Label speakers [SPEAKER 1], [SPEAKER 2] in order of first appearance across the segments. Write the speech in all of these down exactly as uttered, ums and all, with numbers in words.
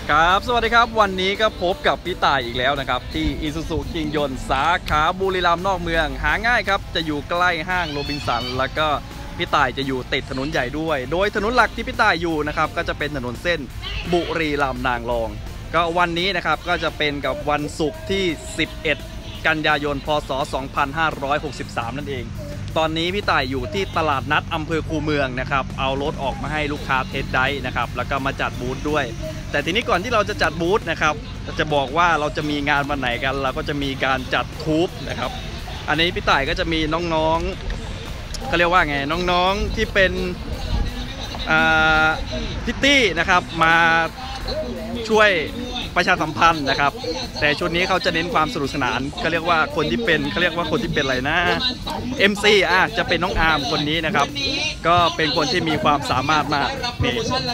[SPEAKER 1] ครับสวัสดีครับวันนี้ก็พบกับพี่ต่ายอีกแล้วนะครับที่อิซูซุคิงยนต์สาขาบุรีรัมย์นอกเมืองหาง่ายครับจะอยู่ใกล้ห้างโรบินสันแล้วก็พี่ต่ายจะอยู่ติดถนนใหญ่ด้วยโดยถนนหลักที่พี่ต่ายอยู่นะครับก็จะเป็นถนนเส้นบุรีรัมย์นางรองก็วันนี้นะครับก็จะเป็นกับวันศุกร์ที่สิบเอ็ดกันยายนพศสองพันห้าร้อยหกสิบสามนั่นเองตอนนี้พี่ต่ายอยู่ที่ตลาดนัดอำเภอคูเมืองนะครับเอารถออกมาให้ลูกค้าเทสได้นะครับแล้วก็มาจัดบูธด้วยแต่ทีนี้ก่อนที่เราจะจัดบูธนะครับจะบอกว่าเราจะมีงานวันไหนกันเราก็จะมีการจัดทูบนะครับอันนี้พี่ต่ายก็จะมีน้องๆเขาเรียกว่าไงน้องๆที่เป็นพิตตี้นะครับมาช่วยประชาสัมพันธ์นะครับแต่ชุดนี้เขาจะเน้นความสนุกสนานเขาเรียกว่าคนที่เป็นเขาเรียกว่าคนที่เป็นอะไรนะ เอ็ม ซี อ่ะจะเป็นน้องอาร์มคนนี้นะครับก็เป็นคนที่มีความสามารถมากนี่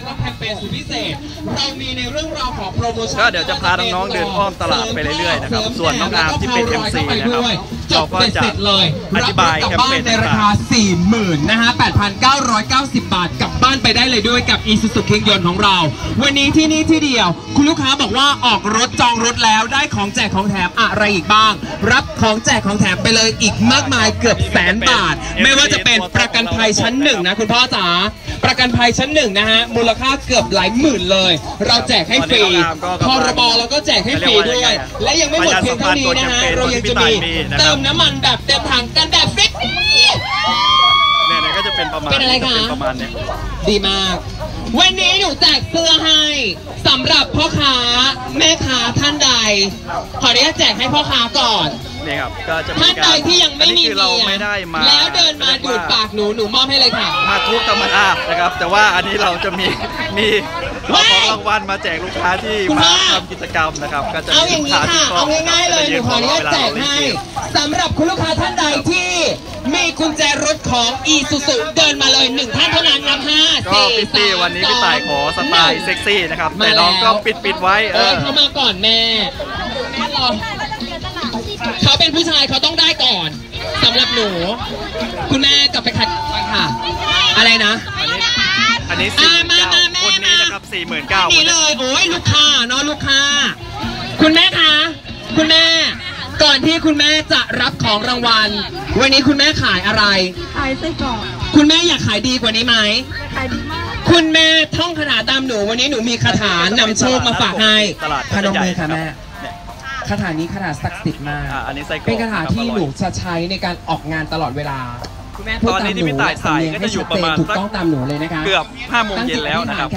[SPEAKER 1] ก็เดี๋ยวจะพาน้องๆเดินอ้อมตลาดไปเรื่อยๆนะครับส่วนน้องอาร์มที่เป็น เอ็ม ซี นะครับเราก็จะอธิบายแคมเปญในราคา
[SPEAKER 2] สี่หมื่น นะฮะ แปดพันเก้าร้อยเก้าสิบ บาทกลับบ้านไปได้เลยด้วยกับ Isuzu คิงยนต์ของเราวันนี้ที่นี่ที่เดียวคุณลูกค้าบอกว่าออกรถจองรถแล้วได้ของแจกของแถมอะไรอีกบ้างรับของแจกของแถมไปเลยอีกมากมายเกือบแสนบาทไม่ว่าจะเป็นประกันภัยชั้นหนึ่งนะคุณพ่อจ๋าประกันภัยชั้นหนึ่งนะฮะมูลค่าเกือบหลายหมื่นเลยเราแจกให้ฟรีพรบเราก็แจกให้ฟรีด้วยและยังไม่หมดเพียงเท่านี้นะฮะเรายังจะมีเติมน้ำมันแบบเต็มถังกันแบบฟรี
[SPEAKER 1] เนี่ยก็จะเป็นประมาณเป็นอะไรคะประมาณเนี้ย
[SPEAKER 2] ดีมากวันนี้หนูแจกเสื้อให้สำหรับพ่อค้าแม่ค้าท่านใดขออนุญาตแจกให้พ่อค้าก่อน
[SPEAKER 1] นี่ครับก็จะ
[SPEAKER 2] ท่านใดที่ยังไม่มีเมียแล้วเดินมาดูดปากหนูหนูมอบให้เลยค่ะ
[SPEAKER 1] มาทุกธรรมดานะครับแต่ว่าอันนี้เราจะมีมีของรางวัลมาแจกลูกค้าที่มาทำกิจกรรมนะครับก็จะ
[SPEAKER 2] เอาอย่างนี้ค่ะเอาง่ายๆเลยหนูขออนุญาตแจกให้สำหรับคุณลูกค้าท่านใดที่มีกุญแจรถของ Isuzu เดินมาเลยหนึ่งท่านเท่านั้นนับห้า
[SPEAKER 1] สี่สามวันนี้พี่ต่ายขอสไตล์เซ็กซี่นะครับแต่น้องก็ปิดปิดไว้
[SPEAKER 2] เออเขามาก่อนแม่แม่รอเขาเป็นผู้ชายเขาต้องได้ก่อนสำหรับหนูคุณแม่กลับไปขัดค่ะอะไรนะ
[SPEAKER 1] อันนี้สี่หมื่นเก้าคนนี้นะครับสี่หมื่นเก้า
[SPEAKER 2] นี่เลยโอ้ยลูกค้าเนาะลูกค้าคุณแม่คะคุณแม่ก่อนที่คุณแม่จะรับของรางวัลวันนี้คุณแม่ขายอะไร
[SPEAKER 3] ขายไส้กรอก
[SPEAKER 2] คุณแม่อยากขายดีกว่านี้ไหม
[SPEAKER 3] ขายดีมาก
[SPEAKER 2] คุณแม่ท่องคาถาตามหนูวันนี้หนูมีคาถานำโชคมาฝากให้พนมมือค่ะแม่คาถานี้คาถาศักดิ์สิทธิ์มากเป็นคาถาที่หนูจะใช้ในการออกงานตลอดเวลาคุณแม่พูดตามหนูและสำเนียงให้ชัดเจนถูกต้องตามหนูเลยนะคะ
[SPEAKER 1] เกือบห้าโมงเย็นแล้วนะครับ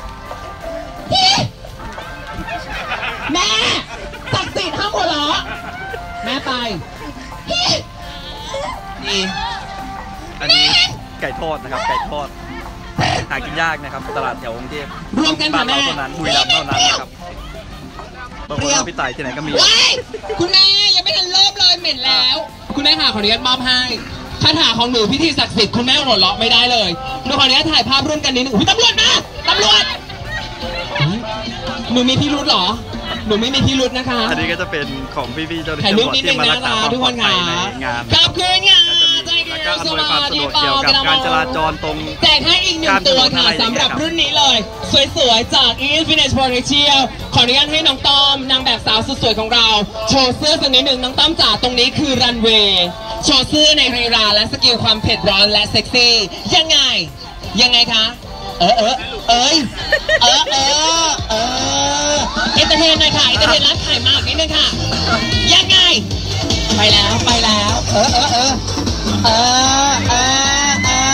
[SPEAKER 2] แม่ศักดิ์สิทธิ์ห้ามหัวเราะแม่ไป
[SPEAKER 1] นี่อันนี้ไก่ทอดนะครับไก่ทอดหากินยากนะครับตลาดแถวกรุงเทพ
[SPEAKER 2] รวมกันค่ะแม่
[SPEAKER 1] เท่านั้นบุรีรัมย์เท่านั้นนะครับบางคนพี่ต่ายที่ไหนก็มี
[SPEAKER 2] คุณแม่ยังไม่ทันเริ่มเลยเหม็นแล้วคุณแม่ค่ะขออนุญาตมอบให้คาถาของหนูพิธีศักดิ์สิทธิ์คุณแม่หัวเราะไม่ได้เลยหนูขออนุญาตถ่ายภาพร่วมกันนิดนึงอุ้ยตำรวจมาตำรวจหนูมีพิรุธเหรอหนูไม่มีพิรุธนะคะ
[SPEAKER 1] อันนี้ก็จะเป็นของพี่ๆเจ้าหน้า
[SPEAKER 2] ที่ตำรวจที่มารักษาความปลอดภัยในงานขอบคุณค่ะ
[SPEAKER 1] แล้วก็อำนวยความสะดวกเกี่ยวกับการจราจรตรง
[SPEAKER 2] แจกให้อีกหนึ่งตัวค่ะสำหรับรุ่นนี้เลยสวยๆจาก Infinite Potential ขออนุญาตให้น้องต้อมนางแบบสาวสุดสวยของเราโชว์เสื้อสักนิดหนึ่งน้องต้อมจ๋าตรงนี้คือรันเวย์โชว์เสื้อในรีราและสกิลความเผ็ดร้อนและเซ็กซี่ยังไงยังไงคะเออเออเอ้ยเออเออเออเอเตอร์เทนหน่อยค่ะเอเตอร์เทนร้านขายมากนิดนึงค่ะยังไงไปแล้วไปแล้วเออเออเออเออเออเออ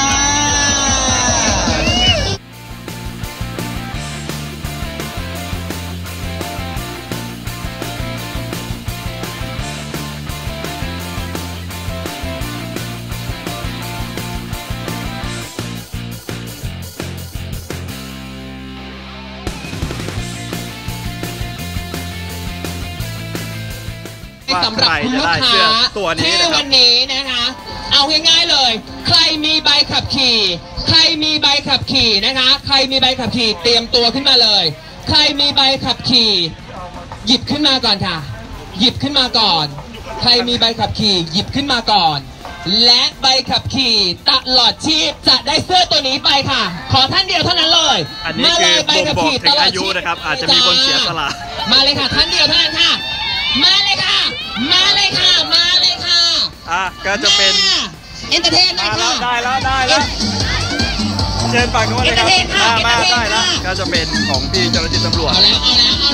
[SPEAKER 2] สำหรับคุณลูกค้าที่วันนี้นะคะเอาง่ายๆเลยใครมีใบขับขี่ใครมีใบขับขี่นะคะใครมีใบขับขี่เตรียมตัวขึ้นมาเลยใครมีใบขับขี่หยิบขึ้นมาก่อนค่ะหยิบขึ้นมาก่อนใครมีใบขับขี่หยิบขึ้นมาก่อนและใบขับขี่ตลอดชีพจะได้เสื้อตัวนี้ไปค่ะ ขอท่านเดียวเท่านั้นเลย
[SPEAKER 1] อันนี้คือบ่งบอกถึงอายุนะครับอาจจะมีคนเสียสละ
[SPEAKER 2] มาเลยค่ะท่านเดียวเท่านั้นค่ะมาเลยค่ะมาเลยค่ะมาเลยค่ะ
[SPEAKER 1] อ่ะก็จะเป็น
[SPEAKER 2] เอนเตอร์เทนได้ค่ะ
[SPEAKER 1] ได้แล้วได้แล้วเชิญฝั่งนู้นเลยครับ
[SPEAKER 2] Entertain ค่ะ
[SPEAKER 1] มามา
[SPEAKER 2] Entertain
[SPEAKER 1] ได้แล้ว
[SPEAKER 2] ค่ะ
[SPEAKER 1] ก็จะเป็นของพี่เจ้าหน้าที่ตำรวจ
[SPEAKER 2] เอาแล้วเอาแล้วเอา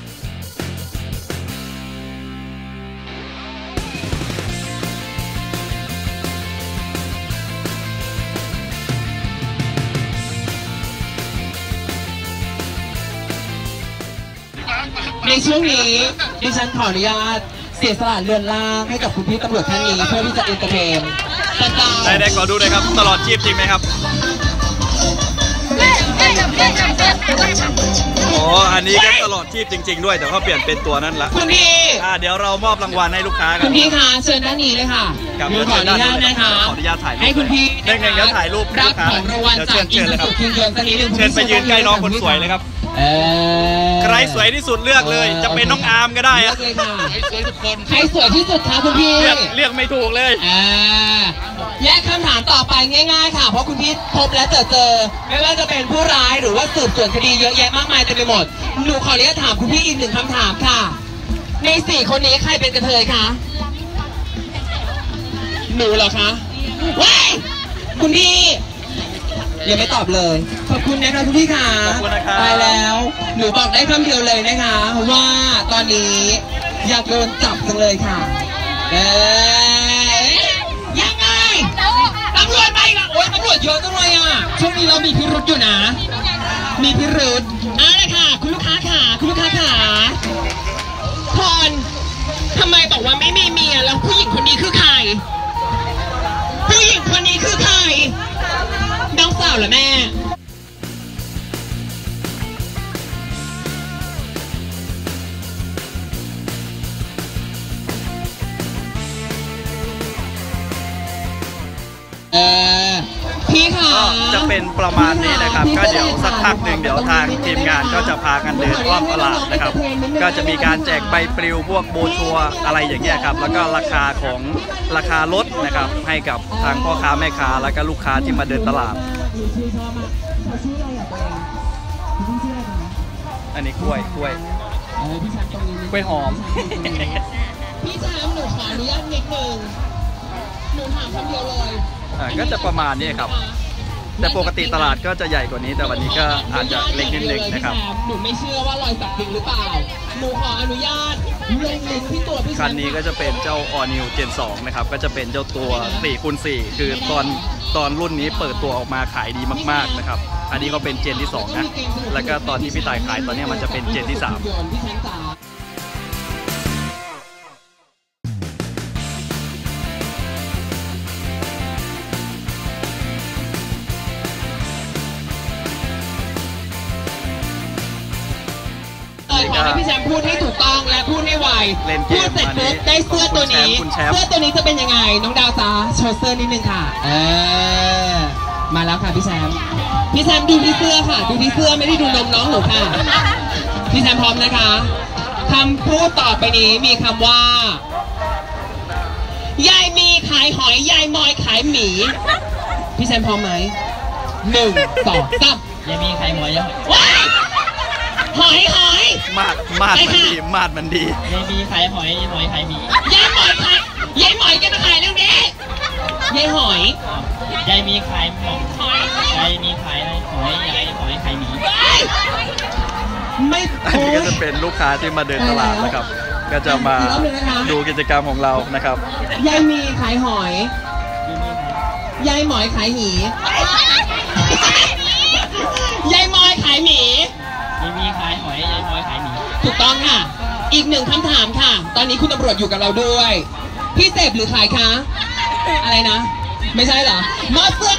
[SPEAKER 2] ในช่วงนี้ดิฉันขออนุญาตเสียสละเรือนล่างให้กับคุณพี่ตำรวจท่านนี้เพื่อที่จะเอนเตอร์เทน
[SPEAKER 1] ได้ได้ขอดูหน่อยครับตลอดชีพจริงไหมครับโอ้อันนี้ก็ตลอดชีพจริงๆด้วยแต่เขาเปลี่ยนเป็นตัวนั้นละ
[SPEAKER 2] คุณพี่
[SPEAKER 1] อ่าเดี๋ยวเรามอบรางวัลให้ลูกค้ากั
[SPEAKER 2] คุ
[SPEAKER 1] น
[SPEAKER 2] ณพี่คะเชิญด้านนี้เลยค่ะ
[SPEAKER 1] ครับ
[SPEAKER 2] หนูขออนุญาตนะคะ
[SPEAKER 1] ขออนุญาตถ่ายรูป
[SPEAKER 2] ให้คุณพี่
[SPEAKER 1] ได้ไงครับถ่ายรูป
[SPEAKER 2] รับของรางวัล
[SPEAKER 1] เดี๋ยว
[SPEAKER 2] จาก
[SPEAKER 1] เชิ
[SPEAKER 2] อิ
[SPEAKER 1] ญ
[SPEAKER 2] น
[SPEAKER 1] เชิญเลยครับ
[SPEAKER 2] สุคิงยนต์สักนิดหนึ่ง
[SPEAKER 1] เชิญไปยืนใกล้น้องคนสวยเลยครับ
[SPEAKER 2] เออ
[SPEAKER 1] ใครสวยที่สุดเลือกเลย จะเป็นน้องอาร์มก็ได้
[SPEAKER 2] เลื
[SPEAKER 1] อะ
[SPEAKER 2] อกเลยค่ะสวยทุกคนใครสวยที่สุดคะคุณพี่
[SPEAKER 1] เลือกเลือกไม่ถูกเลย
[SPEAKER 2] อ่าและคำถามต่อไปง่ายๆค่ะเพราะคุณพี่พบและเจอเจอไม่ว่าจะเป็นผู้ร้ายหรือว่าสืบสวนคดีเยอะแยะมากมายเต็มไปหมดหนูขออนุญาตถามคุณพี่อีกหนึ่งคำถามค่ะในสี่คนนี้ใครเป็นกระเทยคะหนูเหรอคะว้ายคุณพี่ยังไม่ตอบเลยขอบคุณนะคะคุณพี่ค่ะ
[SPEAKER 1] ขอบคุณนะครับ
[SPEAKER 2] ไปแล้วหนูบอกได้คำเดียวเลยนะคะว่าตอนนี้อยากโดนจับจังเลยค่ะเอ๊ะยังไงตำรวจไปอีกแล้วโอ๊ยตำรวจเยอะจังเลยอ่ะช่วงนี้เรามีพิรุธอยู่นะ มีพิรุธเอาเลยค่ะ คุณลูกค้าค่ะคุณลูกค้าค่ะพรทำไมบอกว่าไม่มีเมียแล้วผู้หญิงคนนี้คือใครผู้หญิงคนนี้คือใครน้องสาวเหรอแม่เออพี่ค่ะ
[SPEAKER 1] ก็จะเป็นประมาณนี้นะครับก็เดี๋ยวสักพักหนึ่งเดี๋ยวทางทีมงานก็จะพากันเดินรอบตลาดนะครับก็จะมีการแจกใบปลิวพวกโบชัวอะไรอย่างเงี้ยครับแล้วก็ราคาของราคาลดนะครับให้กับทางพ่อค้าแม่ค้าแล้วก็ลูกค้าที่มาเดินตลาดอันนี้กล้วยกล้วยกล้วยหอม
[SPEAKER 2] พี่แชมป์หนูขออนุญาตนิดนึงหนูถามคำเดียวเลย
[SPEAKER 1] อ่าก็จะประมาณนี้ครับแต่ปกติตลาดก็จะใหญ่กว่านี้แต่วันนี้ก็อาจจะเล็กนิดนึงนะครับ
[SPEAKER 2] หนูไม่เชื่อว่ารอยสักจริงหรือเปล่าหนูขออนุญาตลงลิงก์ที่ตัวพี่แชมป์
[SPEAKER 1] คันนี้ก็จะเป็นเจ้า All New Gen สองนะครับก็จะเป็นเจ้าตัว สี่คูณสี่ คือตอนตอนรุ่นนี้เปิดตัวออกมาขายดีมากๆนะครับอันนี้ก็เป็นเจนที่สองนะแล้วก็ตอนที่พี่ต่ายขายตอนนี้มันจะเป็นเจนที่สาม
[SPEAKER 2] ขอให้พี่แชมป์พูดให้ถูกต้องและพูดให้ไว
[SPEAKER 1] เล่นเก
[SPEAKER 2] พู
[SPEAKER 1] ม
[SPEAKER 2] ดเสร็จ
[SPEAKER 1] อัน
[SPEAKER 2] ปุ๊
[SPEAKER 1] นี้
[SPEAKER 2] บได้เสื้อตัวนี้
[SPEAKER 1] คุณแชมป์คุณแชมป์
[SPEAKER 2] เสื้อตัวนี้จะเป็นยังไงน้องดาวจ้าโชว์เสื้อนิดนึงค่ะเออมาแล้วค่ะพี่แชมป์พี่แชมป์ดูที่เสื้อค่ะดูที่เสื้อไม่ได้ดูนมน้องหนูค่ะพี่แชมป์พร้อมนะคะคำพูดต่อไปนี้มีคำว่ายายมีขายหอยยายมอยขายหมีพี่แชมป์พร้อมไหมหนึ่งสองสามยายมีขายหอยยังว้ายหอยหอย
[SPEAKER 1] มาดมาดมันดีมาดมันดี
[SPEAKER 4] ยายมีขายหอยยายหอยขายหมี
[SPEAKER 2] ยายหมอยขายยายหมอยจะมาขายเรื่องนี้ยายหอย
[SPEAKER 4] ยายมีขายหมองยายมีขายอะไรหอยยายหอยขายหมี
[SPEAKER 2] ไม่
[SPEAKER 1] อันนี้ก็จะเป็นลูกค้าที่มาเดินตลาดนะครับก็จะมาดูกิจกรรมของเรานะครับ
[SPEAKER 2] ยายมีขายหอยยายหมอยขายหมียายมอยขายหมี
[SPEAKER 4] ยายมีขายหอยยายหอยขายหมี
[SPEAKER 2] ถูกต้องค่ะอีกหนึ่งคำถามค่ะ ตอนนี้คุณตำรวจอยู่กับเราด้วยพี่เสพหรือขายคะอะไรนะ ไม่ใช่เหรอมอสเตอร์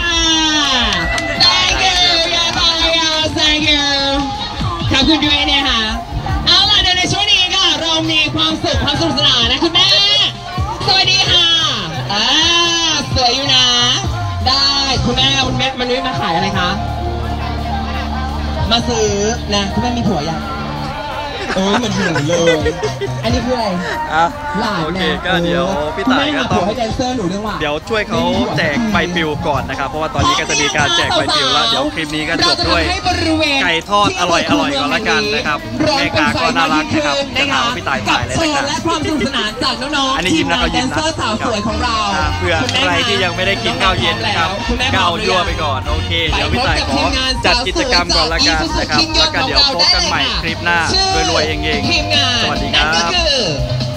[SPEAKER 2] thank you ยายบอยยา thank you ขอบคุณด้วยนะคะเอาล่ะเดี๋ยวในช่วงนี้ค่ะเรามีความสุขความสนุกสนานนะคุณแม่สวัสดีค่ะอ่าสวยอยู่นะได้คุณแม่คุณแม่มันไม่มาขายอะไรคะมาซื้อนะคุณแม่มีผัวยังเออเหมือนหนูเลย อันนี้คืออะไร
[SPEAKER 1] อ่ะ
[SPEAKER 2] หลาน
[SPEAKER 1] โอเค
[SPEAKER 2] นะ
[SPEAKER 1] ก็เดี๋ยวพี่ต่ายก็ต้อง
[SPEAKER 2] ให้แดนเซอร์หนูเรื่องว่า
[SPEAKER 1] เดี๋ยวช่วยเขาแจกใบปลิวก่อนนะครับ เพราะว่าตอนนี้ก็จะมีการแจกใบปลิวแล้ว เดี๋ยวคลิปนี้ก็จบด้วยไก่ทอดอร่อยอร่อยก่อนละกันนะครับแม่กาก็น่ารักนะครับจะถามว่าพี่ต่ายถ่ายอะไร
[SPEAKER 2] โช
[SPEAKER 1] นะค
[SPEAKER 2] ว์
[SPEAKER 1] รับ
[SPEAKER 2] และความสนุกสนานจากน้องๆ
[SPEAKER 1] อันนี้ยิ้มนะเขายิ้มนะ
[SPEAKER 2] แดนเซอร์สาวสวยของเรา
[SPEAKER 1] อ่าเพื่อใครที่ยังไม่ได้กินข้าวเย็นนะครับก็เอายั่วไปก่อนโอเคเดี๋ยวพี่ต่ายขอจัดกิจกรรมก่อนละกันนะครับแล้วก็เดี๋ยวพบกันใหม่คลิปหน้ารวยๆเองๆ
[SPEAKER 2] ทีมงาน
[SPEAKER 1] สวัสดีครับ
[SPEAKER 2] นั่นก็คือ